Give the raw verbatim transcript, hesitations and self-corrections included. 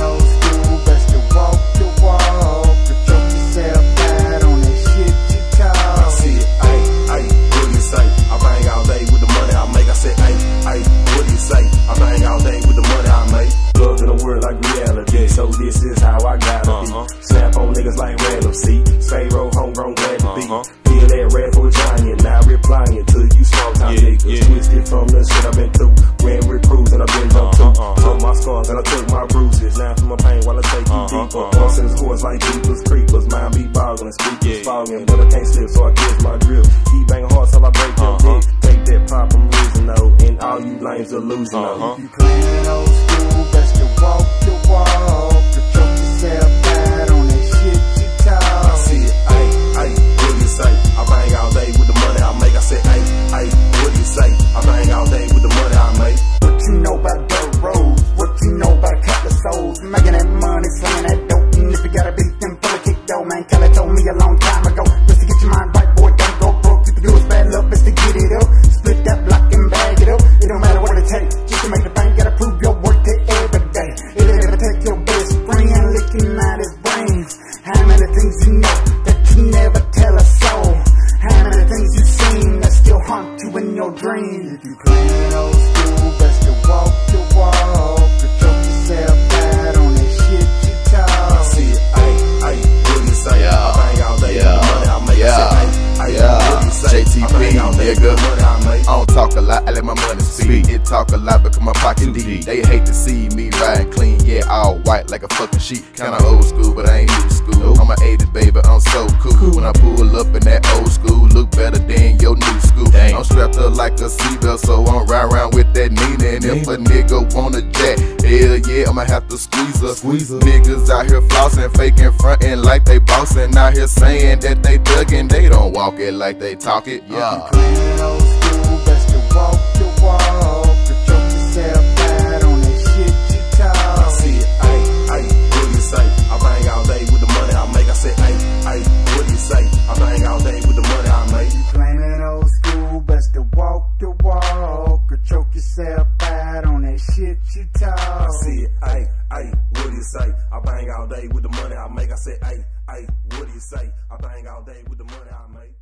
old school, best to walk the walk. Control yourself bad on that shit you talk. I see it, ayy, ayy, what do you say? I bang all day with the money I make. I said, ayy, ayy, what do you say? I bang all day with the money I make. Love in a world like reality, so this is how I gotta uh-huh. be. Snap on niggas like random, see. Stay roll, homegrown, glad to be. Uh-huh. Hear that red for giant, now replying to you small time yeah, niggas. Yeah. Twisted from the shit I've been through. Ran with crews and I've been jumped uh-huh, too. Uh-huh. Took my scars and I took my bruises. Now for my pain while I take you uh-huh, deeper. Uh-huh. Once since horse like jeepers, creepers. Mind be boggling, speakers yeah. fogging. But I can't slip, so I catch my grip. Keep banging hard till I break your uh-huh. dick. Take that pop, I'm losing though. And all you lames are losing though. Uh-huh. If you playing old school, best to walk the walk. Control yourself bad on that shit you talk. I see it, ayy, ayy, what do you say? I bang all day with the money I make. I said, ayy, ayy, what do you say? I bang all day with the money I make. What you know about dirt roads? What you know about a couple of souls? Making that money, slinging that dope. And if you got a beat, then pull a kick though. Man, Kelly told me a long time ago, just to get your mind right, boy, don't go broke. If you do is bad luck, best to get it up. Split that block and bag it up. It don't matter what it takes, just to make the bank. Gotta prove your worth to every day. It'll ever take your best friend licking out his brains. How many things you know that you never tell a soul? How many things you seen that still haunt you in your dreams? If you playing old school, best to walk the walk. Control yourself bad on that shit you talk. I see it, ayy, ayy, what do you say? Yeah. I bang all day Yeah. with the money I make. Yeah. I said, ayy, ayy, Yeah. what do you say? J T B, I bang all day with the nigga. money I make. I don't talk a lot, I let my money speak. It talk a lot because my pocket deep. They hate to see me riding clean, yeah, all white like a fucking sheep. Kinda old school, but I ain't new school. I'm an eighties baby, I'm so cool. When I pull up in that old school, look better than your new school. Dang. I'm strapped up like a seatbelt, so I'm ride around with that Nina. And if a nigga want a jack, hell yeah, I'ma have to squeeze her. Squeeze her. Niggas out here flossing, faking, frontin' like they bossin'. Out here saying that they thuggin', they don't walk it like they talk it. Yeah. Playing old school, best to walk the walk. Control yourself bad on that shit you talk. I see it, ayy, ayy, what do you say? I bang all day with the money I make. I said, ayy, ayy, what do you say? I bang all day with the money I make. You playing old school, best to walk the walk. Control yourself bad on that shit you talk. I see it, ayy, ayy, what do you say? I bang all day with the money I make. I said, ayy, ayy, what do you say? I bang all day with the money I make.